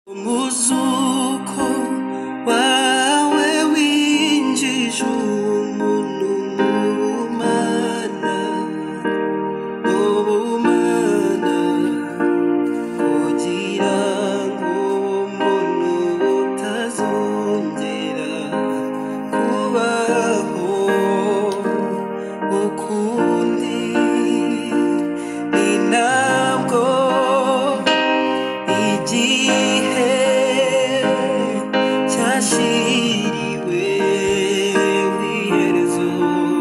umuzuko wawe winjije umuntu ubumana kugira ngo umuntu utazongera kubaho ukundi. Ni nabwo igihe cyashiriwe w'iherezo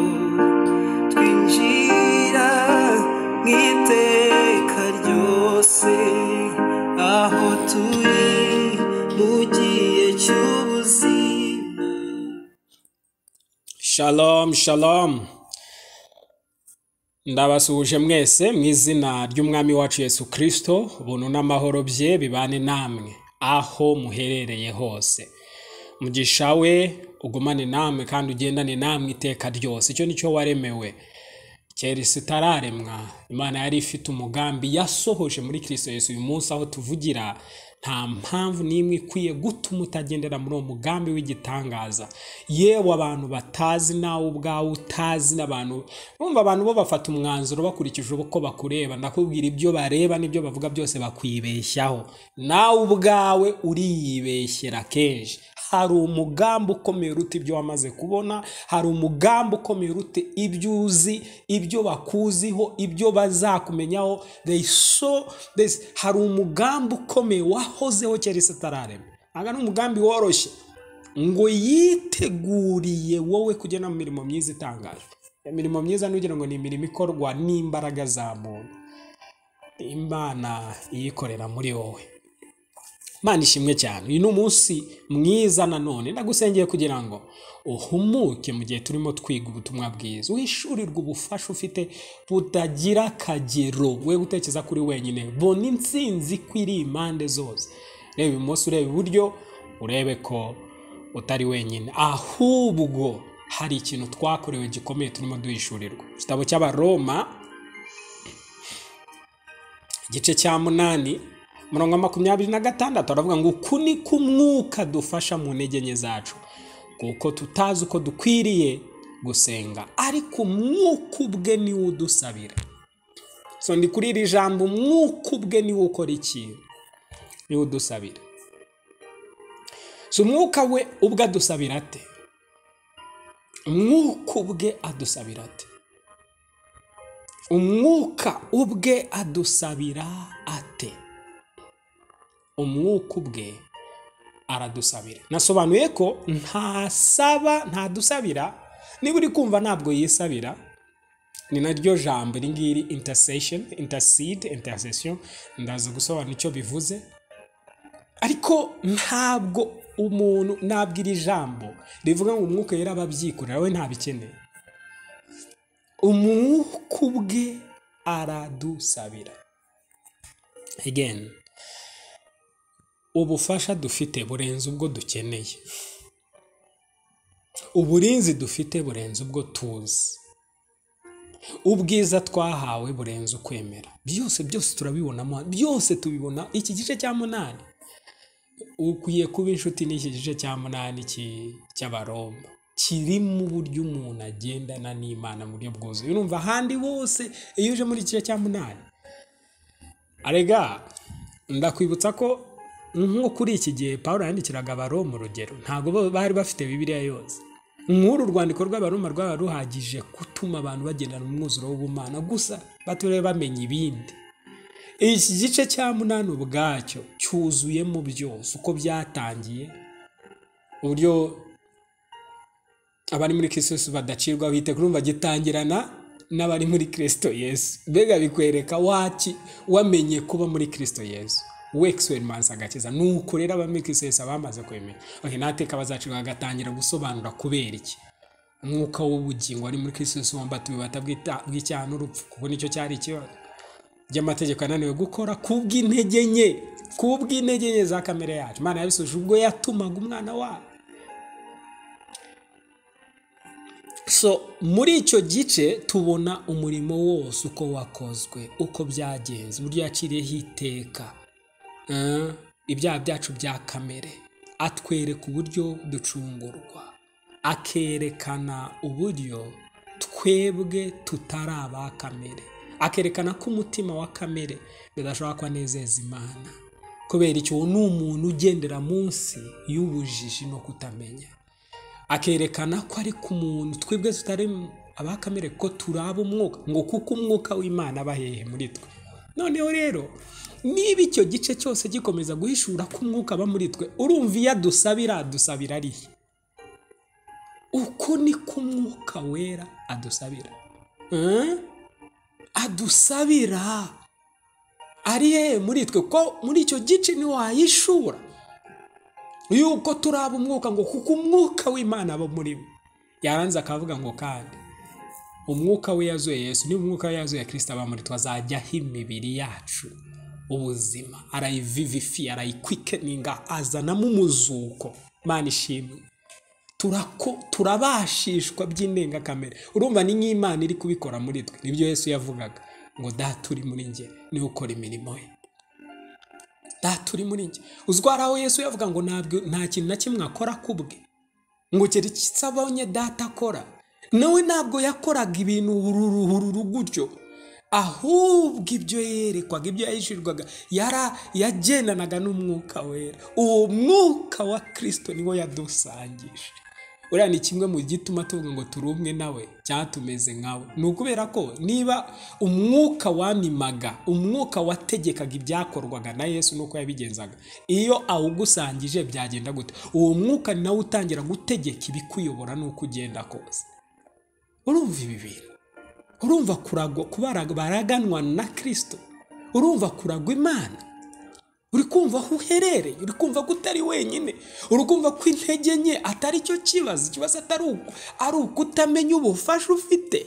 twinjira mu iteka ryose aho turi mu gihe cy'ubuzima. Shalom, shalom. Ndabasuhuje mwese mu izina ry'umwami wacu Yesu Kristo, ubuntu n'amahoro bye bibane namwe aho muherereye hose. Mugisha we ugumane namwe kandi ugendane namwe iteka ryose. Icyo nicyo waremewe. Kera isi itararemwa, Imana yari ifite umugambi yasohoje muri Kristo Yesu. Uyu munsi aho tuvugira, nta mpamvu n'imwe ikwiye gutuma utagendera muri uwo mugambi w'igitangaza. Yewe abantu batazi, nawe ubwawe utazi, n'abantu bumva abantu bo bafata umwanzuro bakurikije uko bakureba. Ndakubwira ibyo bareba n'ibyo bavuga byose bakwibeshyaho. Nawe ubwawe uriyibeshyera kenshi. Hari umugambi ukomeye uruta ibyo wamaze kubona, hari umugambi ukomeye uruta ibyo uzi, ibyo bakuziho, ibyo bazakumenyaho. Hari umugambi ukomeye wahozeho kera isi itararemwa. Aga ni umugambi woroshye ngo yiteguriye wowe kugena mu mirimo myiza itangaje. Imirimo myiza nugira ngo ni imirimo ikorwa n'imbaraga za muntu, Imana iyikorera muri wowe. Mana ishimwe cyane. Uyu ni umunsi mwiza nanone ndagusengeye kugira ngo uhumuke mu gihe turimo twiga ubutumwa bwiza. Uhishurirwe ubufasha ufite butagira akagero. We gutekereza kuri wenyine, bona intsinzi kwiri impande zose. Reba ibumoso, urebe iburyo, urebe ko utari wenyine, ahubwo hari ikintu twakorewe gikomeye turimo duhishurirwa. Igitabo cy'Abaroma igice cya 8 murongo 26 aravuga ngo uku ni umwuka dufasha mu ntege nke zacu, kuko tutazi uko dukwiriye gusenga, ariko umwuka ubwe niwe udusabira. So ndi kuri iri jambo, umwuka ubwe niwe ukora ikintu, niwe udusabira. So umwuka we ubwe adusabira ate? Umwuka ubwe adusabira ate? Umwuka ubwe adusabira ate? Umwuka ubwe aradusabira. Nasobanuye ko ntadusabira. Niba uri kumva ntabwo yisabira, ni naryo jambo iri ngiri intercession. Ndaza gusobanura icyo bivuze. Ariko ntabwo umuntu nabwira ijambo rivuga ngo umwuka yera ababyikorera, we ntabikeneye. Umwuka ubwe aradusabira. Again, ubufasha dufite burenze ubwo dukeneye. Uburinzi dufite burenze ubwo tuzi. Ubwiza twahawe burenze ukwemera. Byose turabibonamo, byose tubibona. Iki gice cya 8 ukwiye kuba inshuti n'iki gice cya 8 cy'Abaroma. Kirimo uburyo umuntu agendana n'Imana mu buryo bwuzuye. Urumva ahandi hose iyo uje muri iki gice cya 8, arega ndakwibutsa ko nko kuri iki gihe Pawulo yandikiraga Abaroma urugero, ntabwo bari bafite Bibiliya yose. Nk'uru rwandiko rw'Abaroma rwaba ruhagije gutuma abantu bagendana mu mwuzuro w'ubumana, gusa bature bamenya ibindi. Iki gice cya 8 ubwacyo cyuzuyemo byose, uko byatangiye, uburyo abari muri Kristo Yesu badacirwa bite, kurumva gitangirana n'abari muri Kristo Yesu. Mbega bikwereka wamenye kuba muri Kristo Yesu, wexperience agakiza. Nuko rero abari Kristo Yesu bamaze kwemera, nateka bazacirwa agatangira gusobanura kubera iki umwuka w'ubugingo ari muri Kristo Yesu wambatuye bw'icyaha n'urupfu, kuko nicyo cyari ikibazo by'amategeko ananiwe gukora kubw'intege nke za kamere yacu. Imana yabisoje ubwo yatumaga umwana wayo. So muri icyo gice tubona umurimo wose uko wakozwe, uko byagenze, uburyo yakiriyeho iteka, ibyaha byacu bya kamere, atwereka uburyo ducungurwa, akerekana uburyo twebwe tutari aba kamere, akerekana ko umutima wa kamere bidashobora kwanezeza Imana, kubera icyo ni umuntu ugendera munsi y'ubujiji no kutamenya. Akerekana ko ari ku muntu twebwe tutari aba kamere, ko turaba umwuka, ngo kuko umwuka w'Imana aba hehe muri twe. Noneho rero niba icyo gice cyose gikomeza guhishura ko umwuka aba muri twe, urumva iyo adusabira arihe? Uko ni ko umwuka wera adusabira. Adusabira ari hehe muri twe? Ko muri icyo gice ntiwahishura yuko turaba umwuka, ngo kuko umwuka w'Imana aba muri we. Yaranze akavuga ngo kandi umwuka we yazuye Yesu, ni umwuka we yazuye Kristo aba muri twe, azajyaho imibiri yacu ubuzima, arayivivifiya, arayikwikeninga, azanamo umuzuko. Mana ishimwe, turabashishwa by'indengakamere. Urumva ni nk'Imana iri kubikora muri twe. Nibyo Yesu yavugaga ngo data uri muri njye niwe ukora imirimo ye. Data uri muri njye. Uzwaraho Yesu yavuga ngo nta kintu na kimwe akora kubwe, ngo keretse abonye data akora. Nawe ntabwo yakoraga ibintu hururu gutyo, ahubwo ibyo yerekwaga, ibyo yahishurwaga, yagendanaga n'umwuka wera. Uwo mwuka wa Kristo niwo yadusangije. Uriya ni kimwe mu gituma tuvuga ngo turi umwe nawe, cyangwa tumeze nkawe. Ni ukubera ko niba umwuka wamimaga, umwuka wategekaga ibyakorwaga na Yesu nuko yabigenzaga, iyo awugusangije byagenda gute? Uwo mwuka nawe utangira gutegeka ibikuyobora nuko ugenda kose. Urumva ibi bintu? Urumva kuragwa, baraganwa na Kristo? Urumva kuragwa Imana? Uri kumva aho uherereye? Uri kumva ko utari wenyine? Uri kumva ko intege nke atari cyo kibazo? Ikibazo ari ukutamenya ubufasha ufite.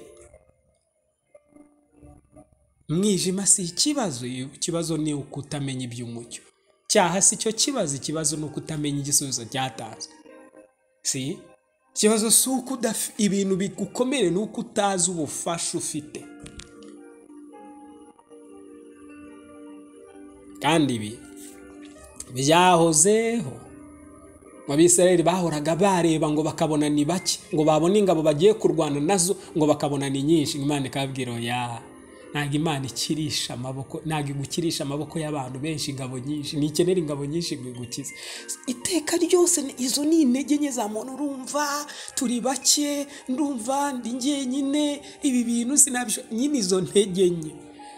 Mwijima si ikibazo, ikibazo ni ukutamenya iby'umucyo. Cyaha si cyo kibazo, ikibazo ni ukutamenya igisubizo cyatanzwe. Si ikibazo si uko ibintu bigukomere, ni uko utazi ubufasha ufite. Kandi ibi byahozeho. Abisirayeli bahoraga bareba ngo bakabona ni bake, ngo babone ingabo bagiye kurwana nazo ngo bakabona ni nyinshi. Imana ikabwira oya, ntabwo Imana ikirisha amaboko, ntabwo igukirisha amaboko y'abantu benshi ingabo nyinshi. Nikenera ingabo nyinshi ngo igukize. Iteka ryose izo ni intege nke za muntu. Urumva turi bake, ndumva ndi njyenyine, ibi bintu sinabisho. Nyine izo ntege nke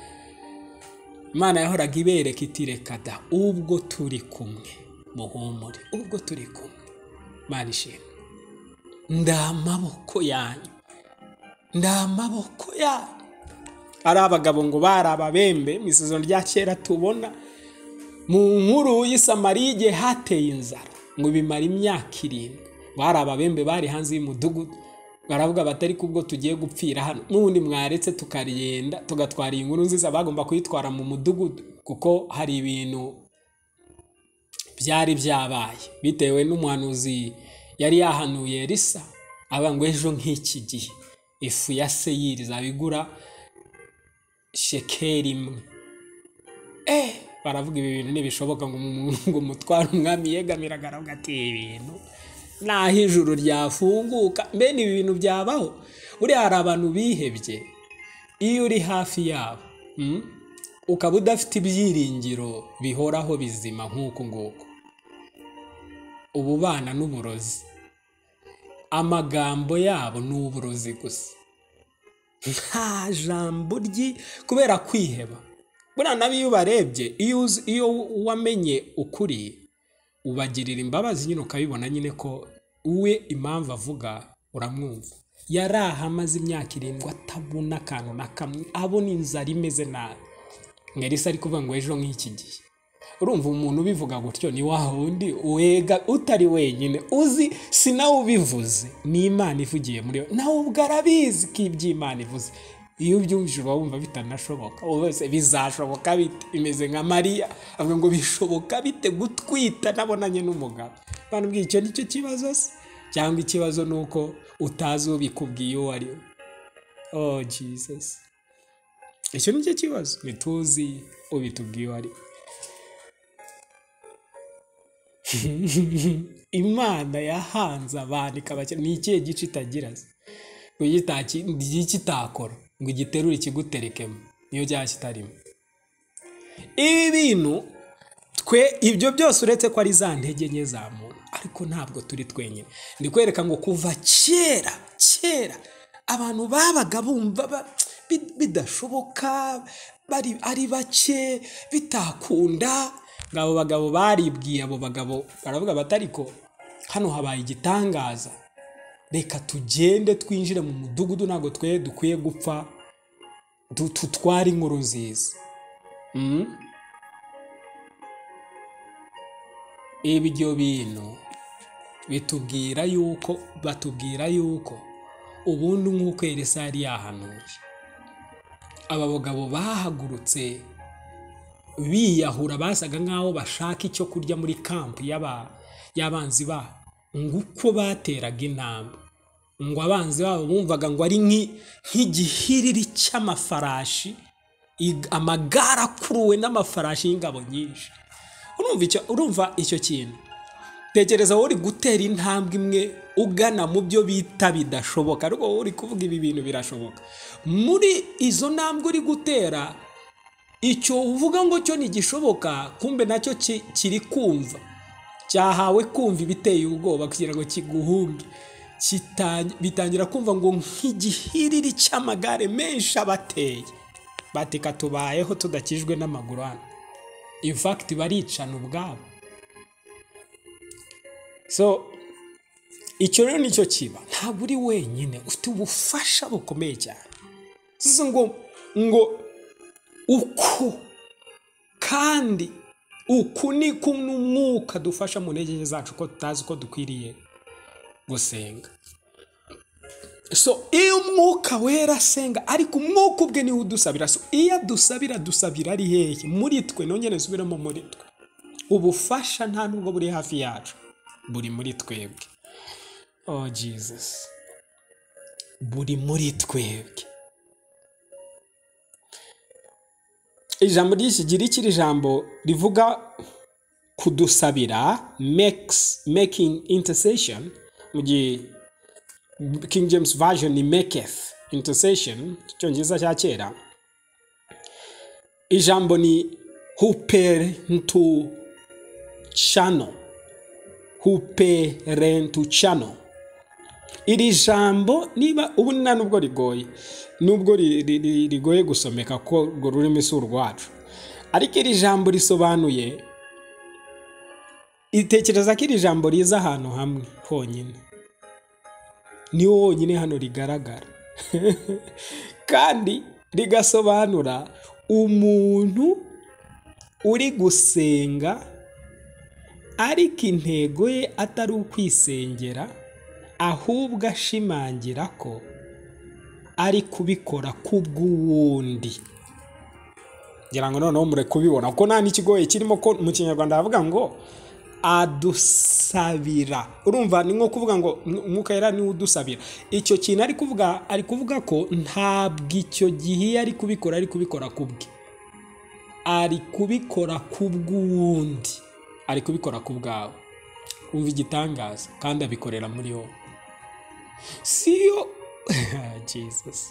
Imana yahoraga ibereka iti reka da, ubwo turi kumwe muhumure, ubwo turi kumwe. Mana ishimwe, ndamaboko yanyu, ndamaboko yanyu. Ari abagabo ngo bari ababembe mu isezerano rya kera tubona mu nkuru y'Isamariya igihe hateye inzara ngo bimara imyaka 7. Bari ababembe bari hanze y'umudugudu, baravuga batari kubwo tugiye gupfira hano, n'ubundi mwaretse tukarigenda tugatwara inkuru nziza. Bagomba kuyitwara mu mudugudu kuko hari ibintu byari byabaye bitewe n'umuhanuzi yari yahanuye Elisa, aba ngo ejo nk'iki gihe ifu ya seyiri izabigura shekeri imwe. Baravuga ibi bintu ntibishoboka ngo umutware umwami yegamira, aravuga ati ibintu naho ijuru ryafunguka. Mbene ibi bintu byabaho? Uriya hari abantu bihebye, iyo uri hafi yabo ukaba udafite ibyiringiro bihoraho bizima nk'uko nguko, ubu bana n'uburozi. Amagambo yabo ni uburozi gusa, nta jambo kubera kwiheba. Buriya nabi iyo ubarebye, iyo wamenye ukuri ubagirira imbabazi nyine, ukabibona nyine ko uwe impamvu avuga uramwumva. Yari ahamaze imyaka 7 atabona akantu na kamwe, abona inzara imeze nabi. Elisa ari kuvuga ngo ejo nk'iki gihe. Urumva umuntu ubivuga gutyo ni wa wundi wega utari wenyine, uzi si nawe ubivuze, ni Imana ivugiye muri we. Nawe ubwo arabizi ko iby'Imana ivuze. Iyo ubyumvise wumva bitanashoboka, wese bizashoboka bite? Imeze nka Mariya avuga ngo bishoboka bite gutwita nabonanye n'umugabo. Bana bw'icyo icyo nicyo kibazo se, cyangwa ikibazo nuko utazi ubikubwiye uwo ari we? Oh Jesus, icyo nicyo kibazo, ntituzi ubitubwiye uwo ari we. Imana yahanze abantu ikabakira. Ni ikihe gice itagira se ngo kitakora ngo igiterure ikiguterekemo niyo cyaba kitarimo? Ibi bintu twe ibyo byose uretse ko ari za ntege nke za muntu, ariko ntabwo turi twenyine. Ndi kwereka ngo kuva kera abantu babaga bumva bidashoboka, bari ari bake, bitakunda. Ngabo bagabo baribwiye, abo bagabo baravuga batariko hano habaye igitangaza, reka tugende twinjire mu mudugudu, ntabwo twe dukwiye gupfa, tutware inkuru nziza. Ibyo bintu batubwira yuko ubundi nk'uko Elisa yari yahanuye, aba bagabo bahagurutse biyahura, basaga nk'aho bashaka icyo kurya muri kampu y'abanzi babo, ngo uko bateraga intambwe, ngo abanzi babo bumvaga ngo ari nk'igihiriri cy'amafarashi, amagare akuruwe n'amafarashi y'ingabo nyinshi. Urumva icyo kintu? Tekereza wowe uri gutera intambwe imwe ugana mu byo bita bidashoboka, ariko wowe uri kuvuga ibi bintu birashoboka. Muri izo ntambwe uri gutera, icyo uvuga ngo cyo ntigishoboka, kumbe nacyo kiri kumva, cyahawe kumva ibiteye ubwoba kugira ngo kiguhunge. Bitangira kumva ngo nk'igihiriri cy'amagare menshi abateye, batika tubayeho tudakijwe n'amaguru hano. In fact baricana ubwabo. So icyo rero nicyo kiba, ntabwo uri wenyine, ufite ubufasha bukomeye cyane. Sisi ngo uku kandi uku ni umwuka dufasha mu ntege zacu ko tutazi ko dukwiriye gusenga. So iyo umwuka wera asenga, ariko umwuka ubwe niwe udusabira. So iyo dusabira ari hehe? Muri twe. Nongere nsubiremo, muri twe. Ubufasha nta nubwo buri hafi yacu, buri muri twebwe. Oh Jesus, buri muri twebwe. Ijambo ry'ikigiriki, iri jambo rivuga kudusabira, making intercession. Mu gihe King James Version ni maketh intercession, Icyongereza cya kera. Ijambo ni huperentuchano. Iri jambo niba ubu nta nubwo rigoye, nubwo rigoye gusomeka ko urwo rurimi si urwacu, ariko iri jambo risobanuye, itekereza ko iri jambo riza ahantu hamwe honyine, ni honyine hano rigaragara kandi rigasobanura umuntu uri gusenga ariko intego ye atari ukwisengera, ahubwo ashimangira ko ari kubikora kubw'uwundi. Ngira ngo noneho mure kubibona ko nta n'ikigoye kirimo, ko mu Kinyarwanda bavuga ngo adusabira. Urumva ni nko kuvuga ngo umwuka yera niwe udusabira. Icyo kintu ari kuvuga ko ntabwo icyo gihe ari kubikora kubwe, ari kubikora kubw'uwundi, ari kubikora kubwawe. Umva igitangaza, kandi abikorera muri wowe. Siyo Jesus.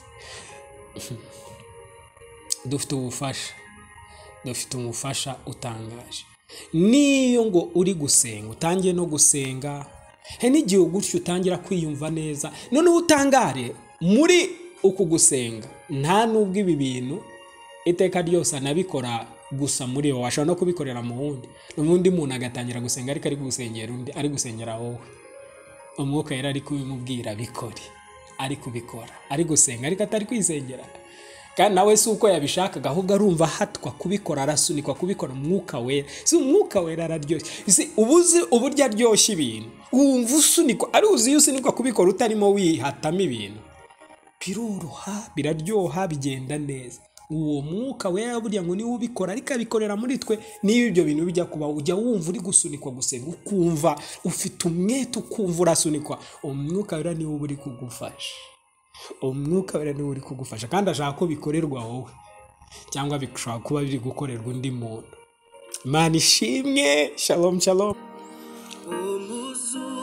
Dufite umufasha utangaje. Niyo ngo uri gusenga, utangiye no gusenga, he n'igihe gutyo utangira kwiyumva neza, noneho utangare muri uku gusenga, nta nubwo ibi bintu iteka ryose anabikora gusa muri wowe, washobora no kubikorera mu wundi. N'ubundi muntu agatangira gusenga ariko ari gusengera undi, ari gusengera wowe. Umwuka yari ari kubimubwira bikore, ari kubikora, ari gusenga ariko atari kwisengera. Kandi nawe si uko yabishakaga, ahubwo arumva hatwa kubikora, arasunikwa kubikora. Umwuka wera, si umwuka wera araryoshye. Si ubuzi uburyo aryoshye ibintu, wumva usunikwa, ari uzi usunikwa kubikora utarimo wihatamo ibintu, biroroha, biraryoha, bigenda neza. Uwo mwuka wera burya ngo niwe ubikora, ariko abikorera muri twe. Niyo ibyo bintu bijya kuba, ujya wumva uri gusunikwa gusenga, ukumva ufite umwete, ukumva urasunikwa. Umwuka wera niwe uri kugufasha. Umwuka wera niwe uri kugufasha, kandi ashaka ko bikorerwa wowe, cyangwa bishobora kuba biri gukorerwa undi muntu. Imana ishimwe. Shalom shalom.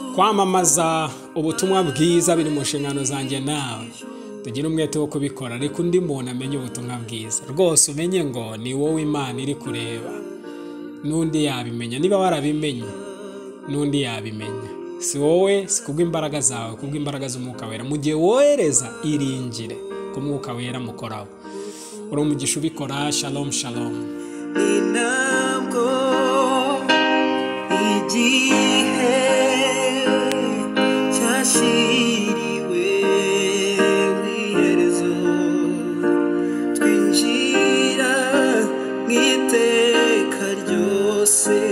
kwamamaza ubutumwa bwiza biri mu nshingano zanjye nawe. Tugira umwete wo kubikora, ariko undi muntu amenye ubutumwa bwiza rwose, umenye ngo ni wowe Imana iri kureba, n'undi yabimenya. Niba warabimenye n'undi yabimenya, si wowe, si kubw'imbaraga zawe, kubw'imbaraga z'umwuka wera. Mu gihe wohereza, iringire ko umwuka wera mukoraho. Uri umugisha ubikora. Shalom shalom. Inabwo igihe cyashiriwe w'iherezo, twinjira mu iteka ryose.